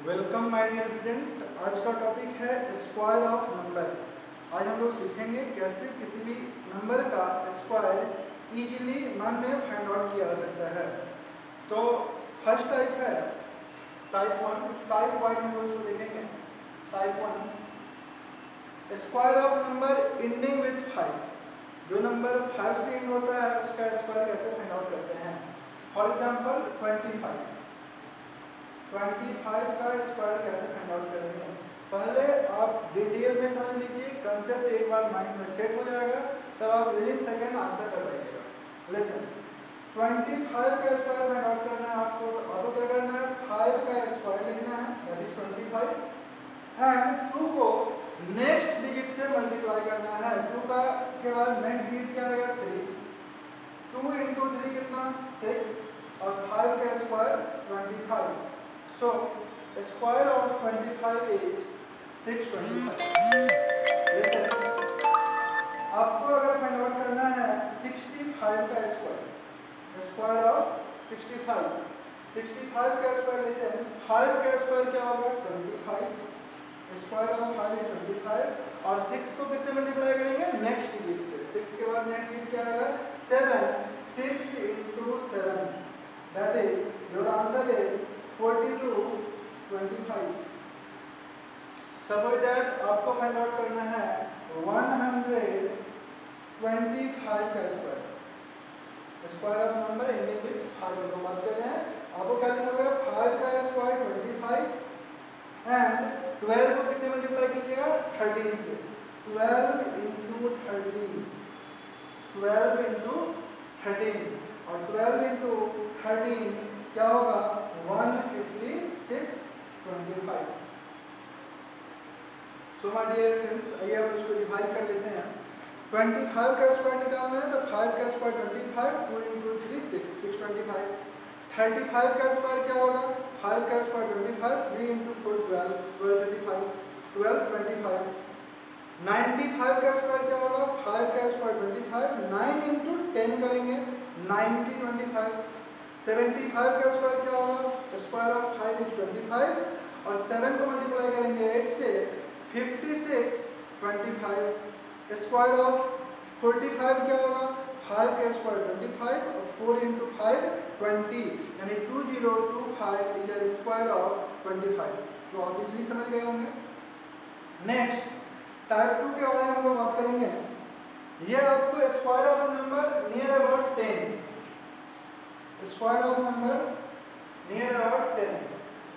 Welcome my dear student. आज का topic है स्क्वायर ऑफ नंबर। आज हम लोग सीखेंगे कैसे किसी भी नंबर का स्क्वायर इजीली मन में फाइंड आउट किया जा सकता है। तो फर्स्ट टाइप है टाइप 1। टाइप वाइज हम लोग इसको देखेंगे। Type 1 square of number ending with 5। जो नंबर 5 से एंड होता है उसका स्क्वायर कैसे फाइंड आउट करते हैं। फॉर एग्जांपल 25 का स्क्वायर कैसे फाइंड आउट करेंगे। पहले आप डिटेल में समझ लीजिए, कंसेप्ट एक बार माइंड में सेट हो जाएगा, तब आप विदिन सेकंड आंसर कर पाइएगा। लेसन 25 का स्क्वायर फाइंड आउट करना है आपको। आपको क्या करना है, 5 का स्क्वायर लिखना है, दैट इज 25 एंड 2 को नेक्स्ट डिजिट से मल्टीप्लाई करना है। 2 का के बाद नेक्स्ट डिजिट क्या आएगा, 3। 2 × 3 कितना, 6 और 5 का square 25। So, the square of 25 is 625. Listen, आपको अगर फाइंड आउट करना है 65 का स्क्वायर, स्क्वायर ऑफ 65 का स्क्वायर लेते हैं। 5 का स्क्वायर क्या होगा, 25। स्क्वायर ऑफ 5 is 25 और 6 को किससे मल्टीप्लाई करेंगे, नेक्स्ट डिजिट से। 6 के बाद नेक्स्ट डिजिट क्या आएगा, 7। 6 × 7 that is your answer is 42 25। Suppose that आपको फाइंड आउट करना है 125 का square. Square of number ending with 5 को बात कर रहे हैं। आपको क्या लिखोगे, 5 का स्क्वायर 25 एंड 12 को किससे मल्टीप्लाई कीजिएगा, 13 से। 12 × 13 और 12 × 13 क्या होगा, 156 25। सो माय डियर फ्रेंड्स, आइए हम इसको रिवाइज कर लेते हैं। 25 का स्क्वायर निकालना है तो 5 का स्क्वायर 25, 2 × 3 6 625। 35 का स्क्वायर क्या होगा, 5 का स्क्वायर 25, 3 × 4 12 12 25 12 25। 95 का स्क्वायर क्या होगा, 5 का स्क्वायर 25, 9 × 10 करेंगे 90 25। 75 का स्क्वायर क्या होगा, स्क्वायर ऑफ 5 is 25 और 7 को मल्टीप्लाई करेंगे 8 से, 56 25। स्क्वायर ऑफ 45 क्या होगा, 5 का स्क्वायर 25 और 4 × 5 20 यानी 2025 इज द स्क्वायर ऑफ 25। तो आप इजीली समझ गए होंगे। नेक्स्ट टाइप 2 के बारे में हम लोग बात करेंगे। ये आपको square of number near about 10, square of number near about 10।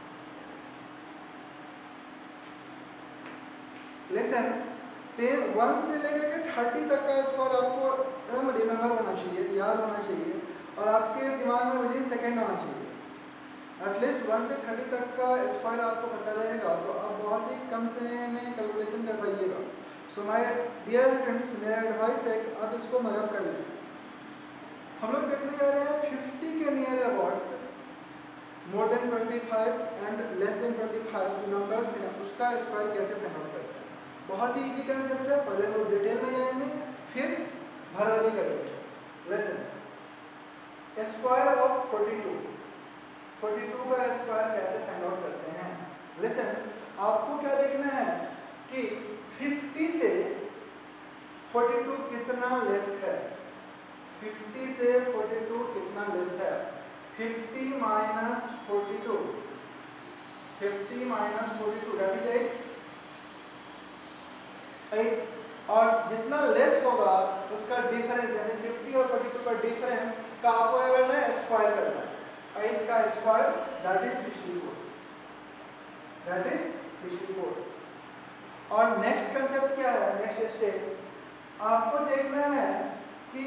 Lesson 1 से लेकर 30 तक का स्क्वायर आपको एकदम रिमेंबर होना चाहिए, याद होना चाहिए और आपके दिमाग में विदिन सेकंड आना चाहिए। एटलीस्ट 1 से 30 तक का स्क्वायर आपको पता रहेगा तो आप बहुत ही कम समय में कैलकुलेशन कर पाइएगा। सो माय डियर फ्रेंड्स, मेरा एडवाइस है कि आप इसको मदद कर लें। हम लोग देखने जा रहे हैं 50 के near about more than 25 and less than 25 जो नंबर्स हैं उसका स्क्वायर कैसे फाइंड आउट करते हैं। बहुत ही इजी कंसेप्ट है, पहले हम लोग डिटेल में जाएंगे फिर भरवली करेंगे। लेसन स्क्वायर ऑफ 42 का स्क्वायर कैसे फाइंड आउट करते हैं। लेसन आपको क्या देखना है कि 50 से 42 कितना लेस है। 50 से 42 कितना लेस है, 50 - 42 दैट इज 8 और जितना लेस होगा उसका डिफरेंस यानी 50 और 42 का डिफरेंस का आपको क्या करना है, स्क्वायर करना है। 8 का स्क्वायर दैट इज 64। और नेक्स्ट कंसेप्ट क्या है, नेक्स्ट स्टेप आपको देखना है कि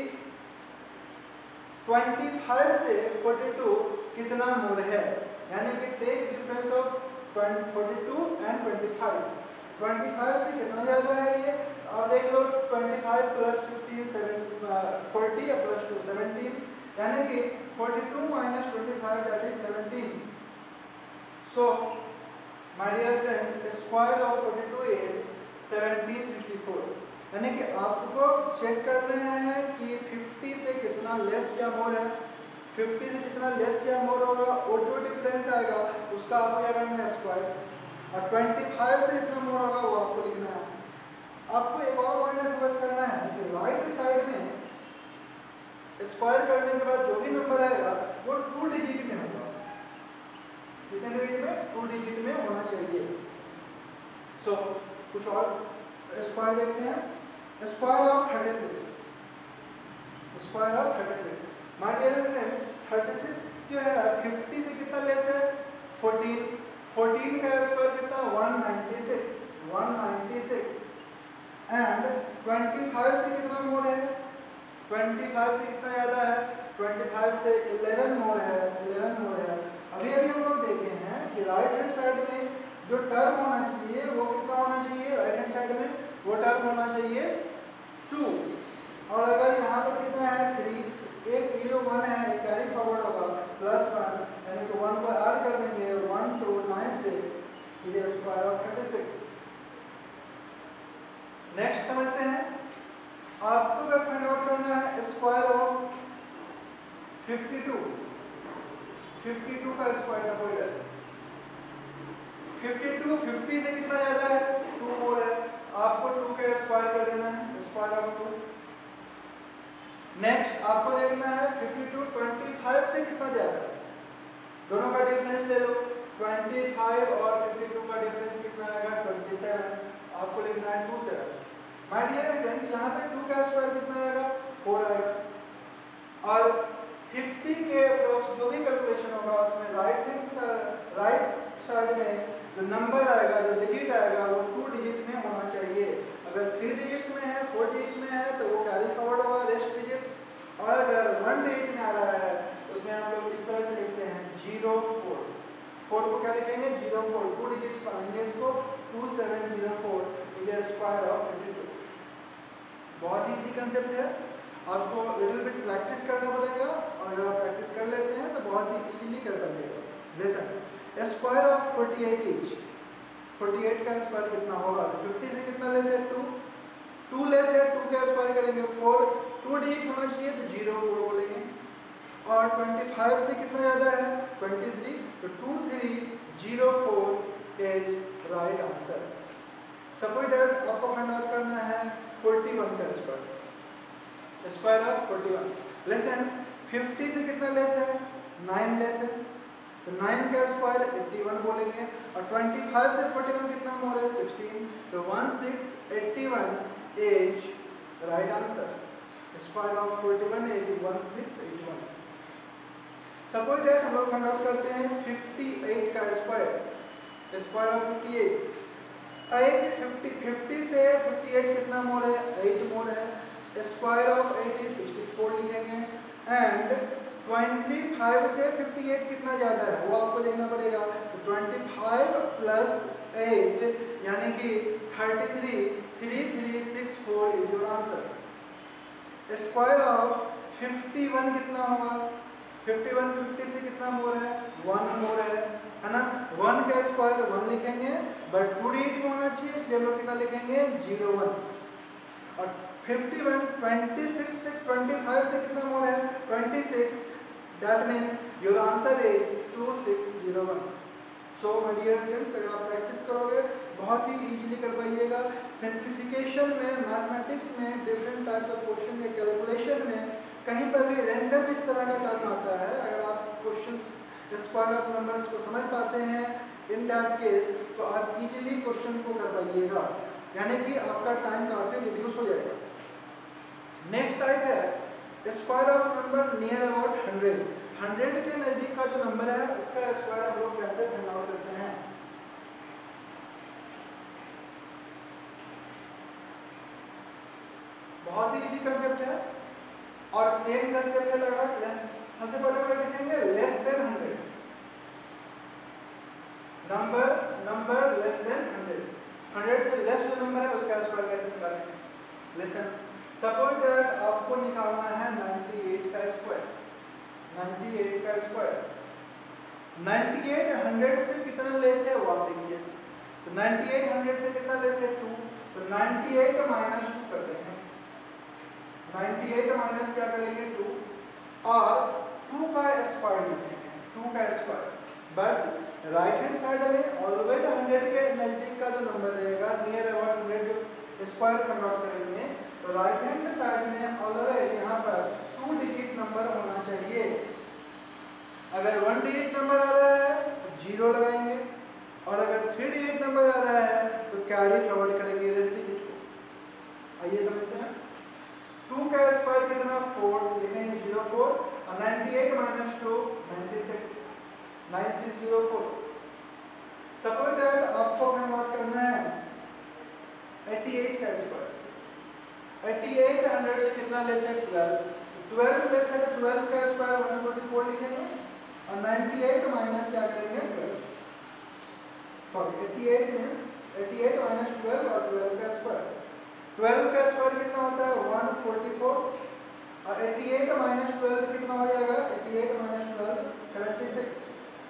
25 से 42 कितना मोर है, यानी कि टेक डिफरेंस ऑफ 42 एंड 25। 25 से कितना ज़्यादा है ये, आप देख लो 25 + 15 40 या +2 17 यानी कि 42 - 25 that is 17। So my dear friend, square of 42 is 1764। यानी कि आपको चेक करना है कि 50 से कितना लेस या मोर है। 50 से जितना लेस या मोर होगा वो जो डिफरेंस आएगा उसका आपको क्या करना है स्क्वायर, और 25 से जितना मोर होगा वो आपको लिखना है। आपको एक और पॉइंट फोकस करना है कि राइट साइड में स्क्वायर करने के बाद जो भी नंबर आएगा वो 2 डिजिट में होगा। कितने डिजिट में? 2 डिजिट में होना चाहिए। सो कुछ और स्क्वायर देखते हैं। Square of 36, square of 36। My dear friends 36 जो है 50 से कितना लेस है? 14। 14 का स्क्वायर कितना? 196, 196। एंड 25 से कितना मोर है? 25 से कितना ज़्यादा है? 25 से 11 मोर है, 11 मोर है। अभी हम लोग देखे हैं कि राइट हैंड साइड में जो टर्म होना चाहिए वो कितना होना चाहिए? राइट हैंड साइड में वो टर्म होना चाहिए 2। और अगर यहाँ पर कितना है? 3। एक ये 1 है, एक कैरी फॉरवर्ड होगा +1, यानी कि 1 को ऐड कर देंगे। 1 2 9 6 ये स्क्वायर ऑफ 36। नेक्स्ट समझते हैं। आपको अगर फाइंड आउट करना है स्क्वायर ऑफ 52, 52 का स्क्वायर का कोई है 52, 50 से कितना ज्यादा है? 2 मोर है। आपको 2 का स्क्वायर कर देना है, स्क्वायर ऑफ 2। नेक्स्ट आपको देखना है 52 25 से कितना ज्यादा है? दोनों का डिफरेंस ले लो। 25 और 52 का डिफरेंस कितना आएगा? 27। आपको लिखना है 27। माय डियर फ्रेंड यहाँ पे 2 का स्क्वायर कितना आएगा? 4 आएगा। और 50 के अप्रोक्स जो भी कैलकुलेशन होगा उसमें राइट साइड में जो नंबर आएगा, जो डिजिट आएगा वो 2 डिजिट में होना चाहिए। अगर 3 डिजिट्स में है, 4 डिजिट में है तो वो कैरी फॉरवर्ड होगा रेस्ट डिजिट्स। और अगर 1 डिजिट में आ रहा है उसमें हम लोग इस तरह से लिखते हैं 04। 4 को क्या लिखेंगे? 04। 2 डिजिट्स बनाएंगे इसको 2704 ये स्क्वायर ऑफ 52। बहुत ही इजी कंसेप्ट है, आपको लिटिल बिट प्रैक्टिस करना पड़ेगा और अगर आप प्रैक्टिस कर लेते हैं तो बहुत ही इजीली कर पाइएगा। Lesson square of 48 each. 48 का स्क्वायर कितना होगा? 50 से कितना लेस है? 2। 2 लेस है, 2 का स्क्वायर करेंगे 4। 2 डिजिट होना चाहिए तो 04 बोलेंगे। और 25 से कितना ज़्यादा है? 23, तो 2304 is right answer. Suppose that आपको फाइंड आउट करना है 41 का स्क्वायर, स्क्वायर ऑफ 41। लेसन 50 से कितना लेस है? 9 लेस है, तो 9 का स्क्वायर 81 बोलेंगे। और 25 से 41 कितना मोर है? 16, तो 1681 is right answer. Square of 41 is 1681। Suppose that हम लोग फाइंड आउट करते हैं 58 का स्क्वायर, स्क्वायर ऑफ 58। 50 से 58 कितना मोर है? 8 मोर है। स्क्वायर ऑफ 8 इज 64 लिखेंगे। एंड 25 से 58 कितना ज़्यादा है वो आपको देखना पड़ेगा। तो 25 + 8 यानी कि 33, 3364 is your answer. Square of 51 कितना होगा? 51 50 से कितना मोर है? 1 मोर है ना। 1 का स्क्वायर 1 लिखेंगे, बट 2 डिजिट में होना चाहिए इसलिए हम लोग कितना लिखेंगे? 01। और 51 26 से 25 से कितना मोर है? 26। That means your answer is 2601। So my dear friends अगर आप प्रैक्टिस करोगे बहुत ही इजीली कर पाइएगा। सिंप्लीफिकेशन में, मैथमेटिक्स में डिफरेंट टाइप्स ऑफ क्वेश्चन के कैलकुलेशन में कहीं पर भी रैंडम इस तरह का टर्म आता है, अगर आप क्वेश्चंस स्क्वायर ऑफ नंबर्स को समझ पाते हैं इन दैट केस तो आप इजीली क्वेश्चन को कर पाइएगा, यानी कि आपका टाइम काफ़ी रिड्यूस हो जाएगा। नेक्स्ट टाइप है square of number near about 100। 100 के नज़दीक का जो नंबर है उसका स्क्वायर हम लोग कैसे फाइंड आउट करते हैं? बहुत ही इजी कंसेप्ट है और सेम कंसेप्ट है लगभग। सबसे पहले देखेंगे less than 100। Number less than 100। 100 से लेस जो नंबर है उसका स्क्वायर कैसे निकालेंगे? लिसन, सपोज दैट आपको निकालना है 98 का स्क्वायर। 98 का स्क्वायर 98 100 से कितना लेस है वो आप देखिए। तो 98 100 से कितना लेस है? 2। तो 98 माइनस 2 करते हैं। 98 माइनस क्या करेंगे? 2। और 2 का स्क्वायर लिखेंगे, 2 का square. But right hand side में ऑलवेज 100 के नज़दीक का जो नंबर रहेगा नियर अबाउट 100 जो स्क्वायर कन्वर्ट करेंगे, तो राइट हैंड साइड में ऑलवेज यहाँ पर 2 डिजिट नंबर होना चाहिए। अगर 1 डिजिट नंबर आ रहा है तो 0 लगाएंगे, और अगर 3 डिजिट नंबर आ रहा है तो कैरी फॉरवर्ड करेंगे 8 डिजिट को। आइए समझते हैं। 2 का स्क्वायर कितना 4 लिखेंगे 04, और 98 माइनस 2 96, 9604। सपोज दैट आपको हमें नोट करना है 88 का स्क्वायर। 88 100 से कितना लेस है 12, 12 लेस है तो 12 का स्क्वायर 144 लिखेंगे, और 98 माइनस क्या करेंगे 12, सॉरी 88 मींस 88 माइनस 12 और 12 का स्क्वायर। 12 का स्क्वायर कितना होता है 144, और 88 माइनस 12 कितना हो जाएगा 88 माइनस 12 76।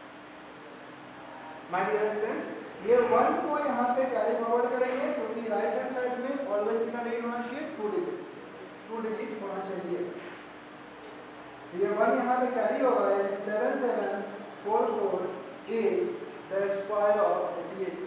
माय डियर फ्रेंड्स, ये 1 को यहाँ पे कैरी फॉरवर्ड करेंगे क्योंकि राइट हैंड साइड में ऑलवेज कितना डिजिट होना चाहिए 2 डिजिट, 2 डिजिट होना चाहिए। ये 1 यहाँ पे कैरी होगा, यानी 7744 द स्क्वायर ऑफ 88।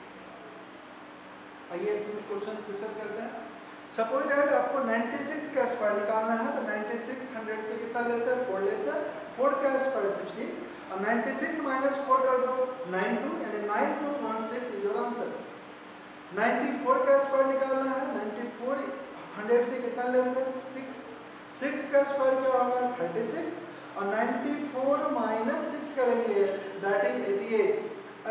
आइए इस कुछ क्वेश्चन डिस्कस करते हैं। सपोज दैट आपको 96 का स्क्वायर निकालना है, तो 96 100 से कितना लेस है 4 लेस है, 4 का स्क्वायर 16, और 96 माइनस 4 कर दो 92, यानी 9216 इज योर आंसर। 94 का स्क्वायर निकालना है, 94 100 से कितना लेस है 6, 6 का स्क्वायर क्या होगा 36, और 94 माइनस 6 करेंगे that is 88,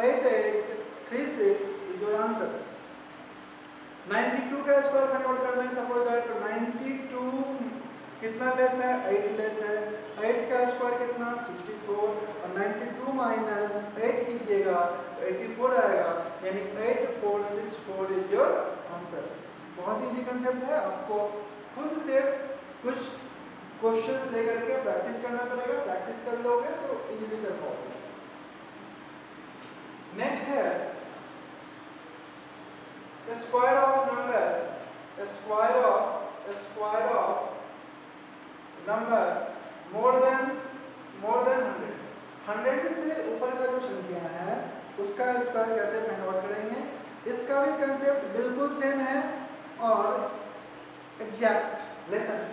8836 is your answer. 92 का स्क्वायर फाइंड आउट करना है, सपोज दैट 92 कितना लेस है 8 लेस है, 8 का स्क्वायर कितना 64, और 92 माइनस 8 कीजिएगा तो 84 आएगा, यानी 8464 इज योर आंसर। बहुत इजी कंसेप्ट है, आपको खुद से कुछ क्वेश्चंस लेकर के प्रैक्टिस करना पड़ेगा, प्रैक्टिस कर लोगे तो इजीली कर पाओगे। नेक्स्ट है square of number, square of number more than 100। 100 से ऊपर का जो संख्या है उसका स्क्वायर कैसे फाइंड आउट करेंगे, इसका भी कंसेप्ट बिल्कुल सेम है और एग्जैक्ट लेसन।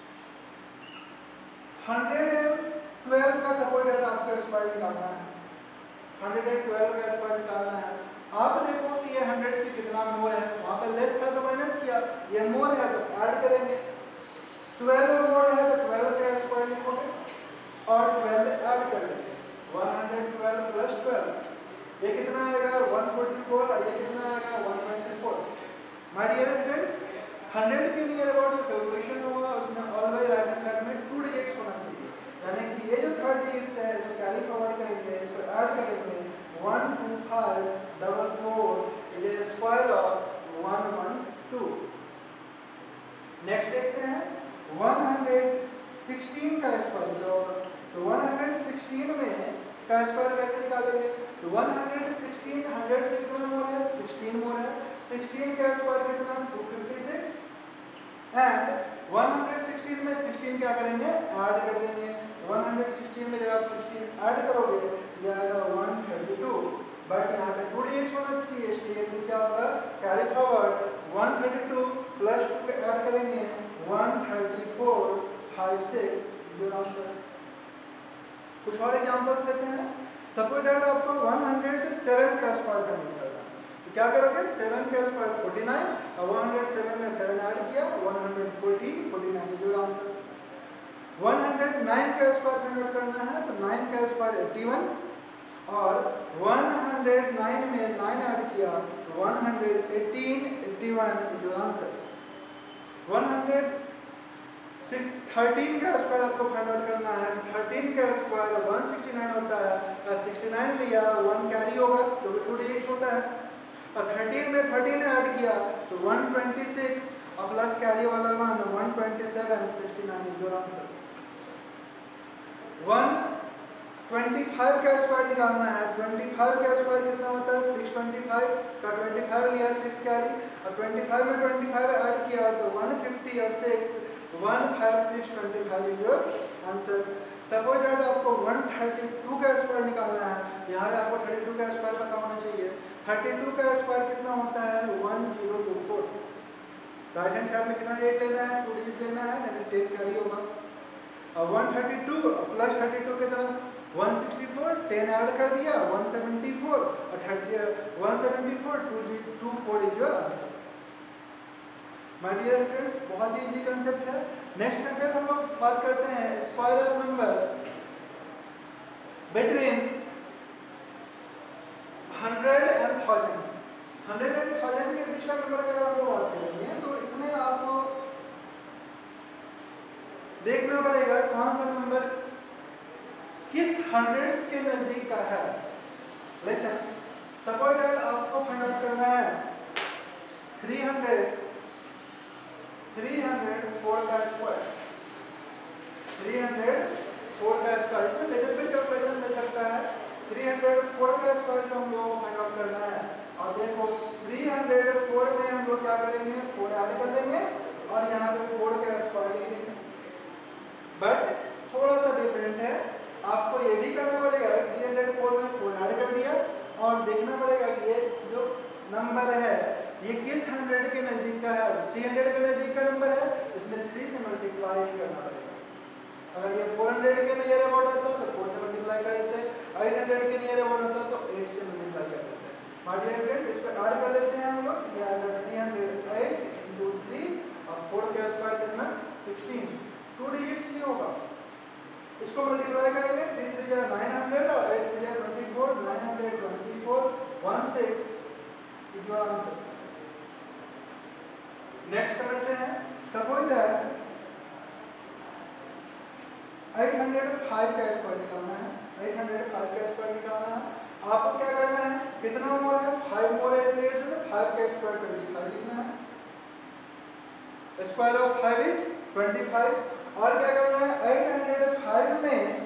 112 का सपोज दैट आपको स्क्वायर निकालना है, 112 का स्क्वायर निकालना है। आप देखो कि ये 100 से कितना मोर है, वहाँ पे लेस था तो माइनस किया, ये मोर है तो ऐड करेंगे। 12 मोर है तो 12 का स्क्वायर लिखोगे और 12 ऐड कर देंगे, 112 प्लस 12 ये कितना आएगा 144, और ये कितना आएगा 124। माय डियर फ्रेंड्स, 100 के नियर अबाउट जो कैलकुलेशन होगा उसमें ऑलवेज राइट हैंड साइड में 2 डिजिट्स होना चाहिए, यानी कि ये जो 3rd डिजिट्स है जो कैरी फॉरवर्ड करेंगे इसको ऐड करेंगे 12544 is a square of 112। Next देखते हैं 116 का स्क्वायर जो होगा, तो 116 में का स्क्वायर कैसे निकालेंगे, तो 116 100 से कितना मोर है 16 मोर है, 16 का स्क्वायर कितना 256, एंड 116 में 16 क्या करेंगे ऐड कर देंगे। 116 में जब आप 16 ऐड करोगे ये आएगा 132, बट यहाँ पे 2 डिजिट्स होना चाहिए, इसलिए तो क्या होगा कैरी फॉरवर्ड 132 प्लस 2 के ऐड करेंगे 13456 योर आंसर। कुछ और एग्जांपल्स लेते हैं। सपोज दैट आपको 107 का स्क्वायर करना है, तो क्या करोगे 7 का स्क्वायर 49, और 107 में 7 ऐड किया 114 49 इज योर आंसर। 109 का स्क्वायर फाइंड आउट करना है, तो 9 का स्क्वायर 81, और 109 में 9 ऐड किया तो 118 81 इज योर आंसर। 113 का स्क्वायर आपको फाइंड आउट करना है, 13 का स्क्वायर 169 होता है, 69 लिया 1 कैरी होगा जो कि 2 डिजिट्स होता है, और 13 में 13 ऐड किया तो 126, और प्लस कैरी वाला 127 69 इज योर आंसर। 125 का स्क्वायर निकालना है, 25 का स्क्वायर कितना होता है 625 का 25 लिया 6 कैरी, और 25 में 25 ऐड किया तो 150 और 6 15625 is your answer. Suppose that आपको 132 का स्क्वायर निकालना है, यहाँ पे आपको 32 का स्क्वायर पता होना चाहिए। 32 का स्क्वायर कितना होता है 1024। राइट हैंड साइड में कितना डिजिट लेना है 2 डिजिट लेना है, यानी 10 कैरी होगा। और 132 प्लस 32 की तरफ 164, 10 ऐड कर दिया 174 और 174 224 is your answer. My dear friends, बहुत ही इजी कंसेप्ट है। नेक्स्ट कंसेप्ट हम लोग बात करते हैं square of number between 100 and 1000। 100 and 1000 के बीच का नंबर का हम लोग बात करेंगे, तो इसमें आपको देखना पड़ेगा कौन सा नंबर किस हंड्रेड्स के नजदीक का है। लिसन, सपोज दैट आपको फाइंड आउट करना है 304 का स्क्वायर। 304 का स्क्वायर, इसमें लिटिल बिट कैलकुलेशन मिल सकता है। 304 का स्क्वायर जो हम लोगों को फाइंड आउट करना है, और देखो 304 में हम लोग क्या करेंगे 4 ऐड कर देंगे और यहाँ पे 4 का स्क्वायर लिख देंगे। बट थोड़ा सा डिफरेंट है, आपको ये भी करना पड़ेगा 304 में 4 ऐड कर दिया और देखना पड़ेगा कि ये जो नंबर है ये किस 100 के नजदीक का है। 300 के नजदीक का नंबर है, इसमें 3 से मल्टीप्लाई करना पड़ेगा। अगर ये 400 के नियर अबाउट होता तो 4 से मल्टीप्लाई कर देते, 800 के नियर अबाउट होता तो 8 से मल्टीप्लाई कर देते। माय डियर फ्रेंड, इस पर ऐड कर देते हैं हम लोग। ये आएगा 308 × 3 और 4 का स्क्वायर कितना 16, 2 डिजिट्स ही होगा। इसको मल्टीप्लाई करेंगे 3 3 जा 900 और 8 3 जा 24, 924 16 इज योर आंसर। नेक्स्ट समझते हैं, सपोज दैट 805 का स्क्वायर निकालना है। 805 का स्क्वायर निकालना है, आपको क्या करना है, कितना मोर है 5 मोर 8 है तो 5 का स्क्वायर 25 लिखना है। Square of 5 is 25। और क्या करना है 805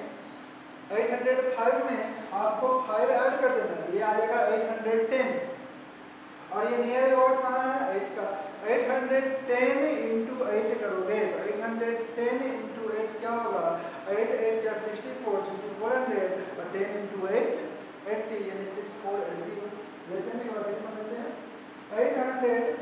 में आपको 5 ऐड कर देना है, ये आ जाएगा 810। और ये नियर अबाउट कहाँ है 8 का। 810 × 8 करोगे तो 810 × 8 क्या होगा 8 8 या 64 6400 और 10 × 8 80 यानी 6480। लेसन एक बार समझते हैं। 800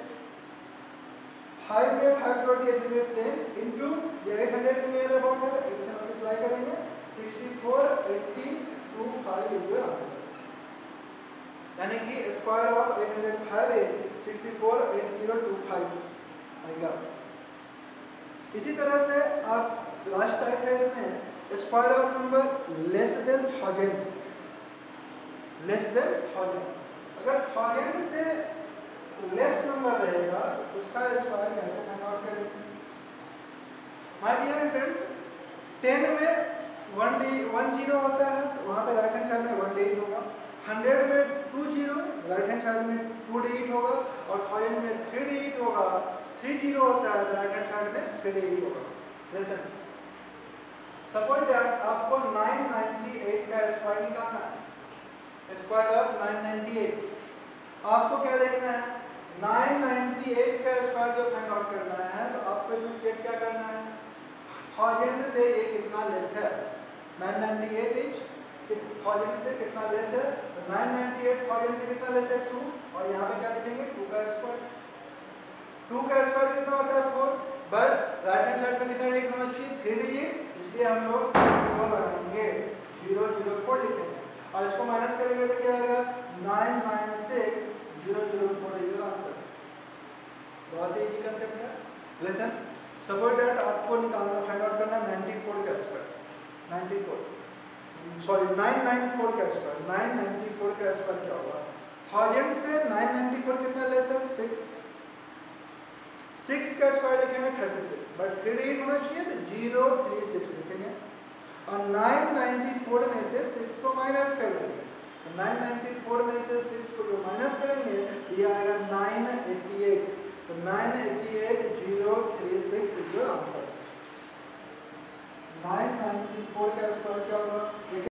5 में 5 जोड़ दिए 10 इंटू ये 800 के नियर अबाउट है 8 से मल्टीप्लाई करेंगे 6480 25 इज योर आंसर। यानी कि स्क्वायर ऑफ 805 is 648025 आएगा। इसी तरह से आप लास्ट टाइप है इसमें square of number less than 1000। Less than 1000, अगर 1000 से लेस नंबर रहेगा तो उसका स्क्वायर कैसे फाइंड आउट करेंगे। माय डियर फ्रेंड, 10 में 1 0 होता है तो वहाँ पे राइट हैंड साइड में 1 डिजिट होगा। 100 में 2 0 राइट हैंड साइड में 2 डिजिट होगा और 1000 में 3 डिजिट होगा। 3 0 होता है तो राइट हैंड साइड में 3 डिजिट होगा। लिसन, सपोज दैट आपको 998 का स्क्वायर निकालना है। स्क्वायर ऑफ 998 आपको क्या देखना है 998 का स्क्वायर जो फाइंड आउट करना है, तो आपको इसमें चेक क्या करना है 1000 से ये कितना लेस है। 998 इज 1000 से कितना लेस है, तो 998 1000 से कितना लेस है 2, और यहाँ पे क्या लिखेंगे 2 का स्क्वायर। 2 का स्क्वायर कितना होता है 4, बट राइट हैंड साइड में कितना डिजिट होना चाहिए 3 डिजिट, इसलिए हम लोग 0 लगाएंगे 004 लिखेंगे। और इसको माइनस करेंगे तो क्या आएगा 996 004 इज योर आंसर। बहुत ही इजी कंसेप्ट है। लिसन, सपोज दैट आपको निकालना फाइंड आउट करना 94 का स्क्वायर 994 का स्क्वायर। 994 का स्क्वायर क्या होगा 1000 से 994 कितना लेस है 6 का स्क्वायर लिखेंगे 36, बट 3 डिजिट होना चाहिए तो 036 लिखेंगे और 994 में से 6 को माइनस कर देंगे। 994 में से 6 को जो माइनस करेंगे ये आएगा 988, तो 988 036 इज योर आंसर। 994 का स्क्वायर क्या होगा